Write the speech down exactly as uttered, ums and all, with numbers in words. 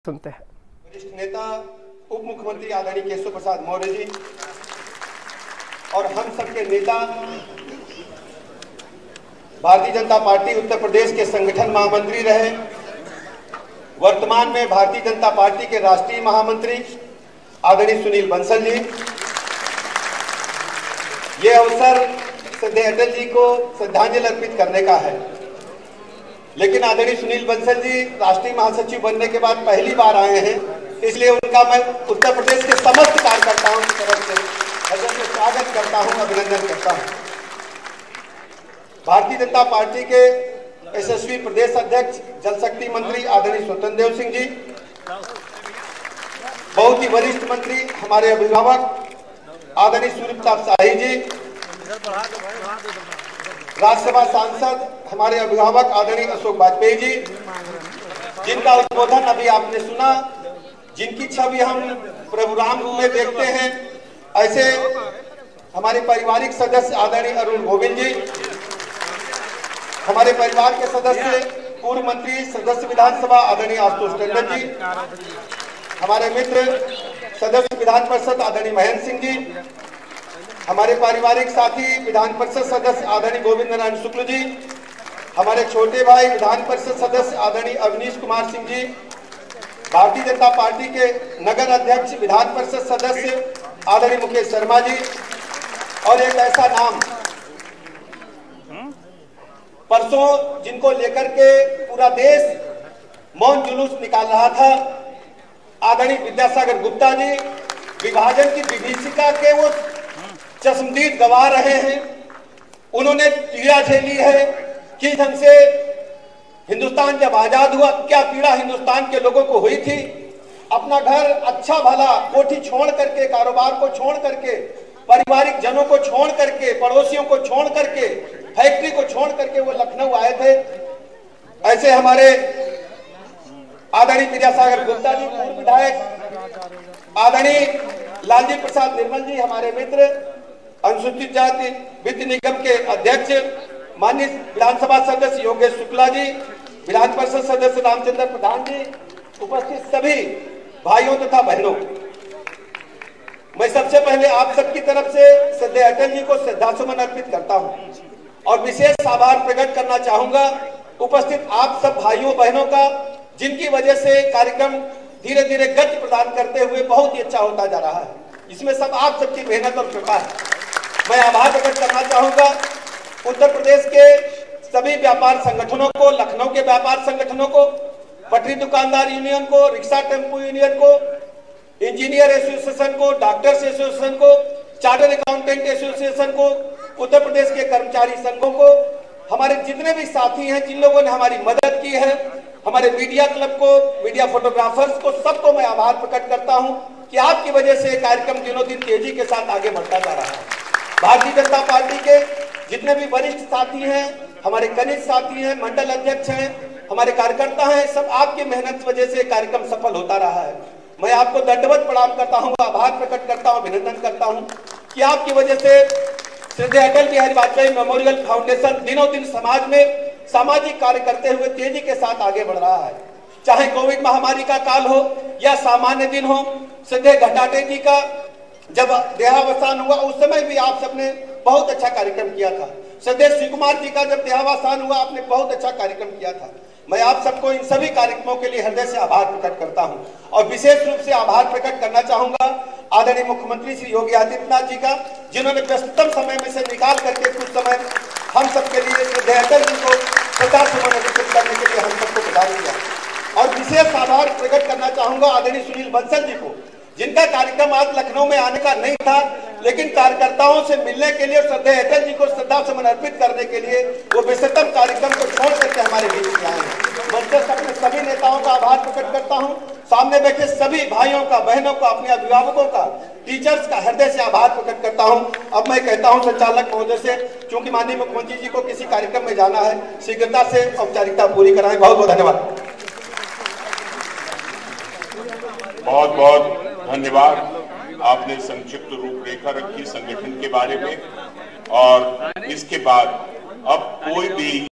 सुनते हैं। वरिष्ठ नेता उप मुख्यमंत्री आदरणीय केशव प्रसाद मौर्य जी और हम सबके नेता भारतीय जनता पार्टी उत्तर प्रदेश के संगठन महामंत्री रहे, वर्तमान में भारतीय जनता पार्टी के राष्ट्रीय महामंत्री आदरणीय सुनील बंसल जी। ये अवसर श्रद्धेय अटल जी को श्रद्धांजलि अर्पित करने का है, लेकिन आदरणीय सुनील बंसल जी राष्ट्रीय महासचिव बनने के बाद पहली बार आए हैं, इसलिए उनका मैं उत्तर प्रदेश के समस्त कार्यकर्ताओं की तरफ से हृदय से स्वागत करता हूं, अभिनंदन करता हूं। भारतीय जनता पार्टी के यशस्वी प्रदेश अध्यक्ष जल शक्ति मंत्री आदरणीय स्वतंत्र देव सिंह जी, बहुत ही वरिष्ठ मंत्री हमारे अभिभावक आदरणीय सूर्य प्रताप शाही जी, राज्यसभा सांसद हमारे अभिभावक आदरणीय अशोक वाजपेयी जी, जिनका उद्बोधन अभी आपने सुना, जिनकी छवि हम प्रभु राम में देखते हैं, ऐसे हमारे पारिवारिक सदस्य आदरणीय अरुण गोविंद जी, हमारे परिवार के सदस्य पूर्व मंत्री सदस्य विधानसभा आदरणीय आशुतोष टंडन जी, हमारे मित्र सदस्य विधान परिषद आदरणीय महेंद्र सिंह जी, हमारे पारिवारिक साथी विधान परिषद सदस्य आदरणीय गोविंद नारायण शुक्ल जी, हमारे छोटे भाई विधान परिषद सदस्य आदरणीय अवनीश कुमार सिंह जी, भारतीय जनता पार्टी के नगर अध्यक्ष विधान परिषद सदस्य आदरणीय मुकेश शर्मा जी, और एक ऐसा नाम परसों जिनको लेकर के पूरा देश मौन जुलूस निकाल रहा था, आदरणीय विद्यासागर गुप्ता जी, विभाजन की विभीषिका के वो चश्मदीद गवा रहे हैं। उन्होंने पीड़ा झेली है, किस ढंग से हिंदुस्तान जब आजाद हुआ क्या पीड़ा हिंदुस्तान के लोगों को हुई थी। अपना घर अच्छा भला कोठी छोड़ करके, कारोबार को छोड़ करके, पारिवारिक जनों को छोड़ करके, पड़ोसियों को छोड़ करके, फैक्ट्री को छोड़ करके वो लखनऊ आए थे। ऐसे हमारे आदरणीय विद्यासागर गुप्ता जी पूर्व विधायक, आदरणीय लालजी प्रसाद निर्मल जी हमारे मित्र, अनुसूचित जाति वित्त निगम के अध्यक्ष माननीय विधानसभा सदस्य योगेश शुक्ला जी, विधान परिषद सदस्य रामचंद्र प्रधान जी, उपस्थित सभी भाइयों तथा बहनों, मैं सबसे पहले आप सबकी तरफ से श्रद्धेय अटल जी को श्रद्धासुमन अर्पित करता हूं और विशेष आभार प्रकट करना चाहूंगा उपस्थित आप सब भाइयों बहनों का, जिनकी वजह से कार्यक्रम धीरे धीरे गति प्रदान करते हुए बहुत ही अच्छा होता जा रहा है। इसमें सब आप सबकी मेहनत और कृपा है। मैं आभार प्रकट करना चाहूंगा उत्तर प्रदेश के सभी व्यापार संगठनों को, लखनऊ के व्यापार संगठनों को, पटरी दुकानदार यूनियन को, रिक्शा टेम्पो यूनियन को, इंजीनियर एसोसिएशन को, डॉक्टर्स एसोसिएशन को, चार्टर्ड अकाउंटेंट एसोसिएशन को, उत्तर प्रदेश के कर्मचारी संघों को, हमारे जितने भी साथी हैं जिन लोगों ने हमारी मदद की है, हमारे मीडिया क्लब को, मीडिया फोटोग्राफर्स को, सबको मैं आभार प्रकट करता हूं कि आपकी वजह से कार्यक्रम दिनों दिन तेजी के साथ आगे बढ़ता जा रहा है। भारतीय जनता पार्टी के जितने भी वरिष्ठ साथी हैं, हमारे कनिष्ठ साथी हैं, मंडल अध्यक्ष हैं, हमारे कार्यकर्ता हैं, सब आपकी मेहनत की वजह से कार्यक्रम सफल होता रहा है। मैं आपको दंडवत प्रणाम करता हूं, आभार प्रकट करता हूं, अभिनंदन करता हूं कि आपकी वजह से श्रद्धेय अटल बिहारी वाजपेयी मेमोरियल फाउंडेशन दिनों दिन समाज में सामाजिक कार्य करते हुए तेजी के साथ आगे बढ़ रहा है। चाहे कोविड महामारी का काल हो या सामान्य दिन हो, श्रद्धेय घटाटे जी का जब देहावसान हुआ उस समय भी आप सबने बहुत अच्छा कार्यक्रम किया था। श्रद्धेय शिव कुमार जी का जब देहावसान हुआ आपने बहुत अच्छा कार्यक्रम किया था। मैं आप सबको इन सभी कार्यक्रमों के लिए हृदय से आभार प्रकट करता हूं और विशेष रूप से आभार प्रकट करना चाहूंगा आदरणीय मुख्यमंत्री श्री योगी आदित्यनाथ जी का, जिन्होंने व्यस्ततम समय में से निकाल करके कुछ समय हम सबके लिए श्रद्धेय अटल जी को श्रद्धासुमन अर्पित करने के लिए हम सबको प्रदान किया। और विशेष आभार प्रकट करना चाहूंगा आदरणीय सुनील बंसल जी को, जिनका कार्यक्रम आज लखनऊ में आने का नहीं था, लेकिन कार्यकर्ताओं से मिलने के लिए, श्रद्धेय अटल जी को श्रद्धासुमन अर्पित करने के लिए वो व्यस्ततम कार्यक्रम को छोड़ करके हमारे बीच में आए हैं। मैं अपने सभी नेताओं का आभार प्रकट करता हूं, सामने बैठे सभी भाइयों का, बहनों का, अपने अभिभावकों का, टीचर्स का हृदय से आभार प्रकट करता हूं। अब मैं कहता हूं संचालक महोदय से, क्योंकि माननीय मुख्यमंत्री जी को किसी कार्यक्रम में जाना है, शीघ्रता से औपचारिकता पूरी कराएं। बहुत बहुत धन्यवाद। बहुत बहुत धन्यवाद। आपने संक्षिप्त रूपरेखा रखी संगठन के बारे में, और इसके बाद अब कोई भी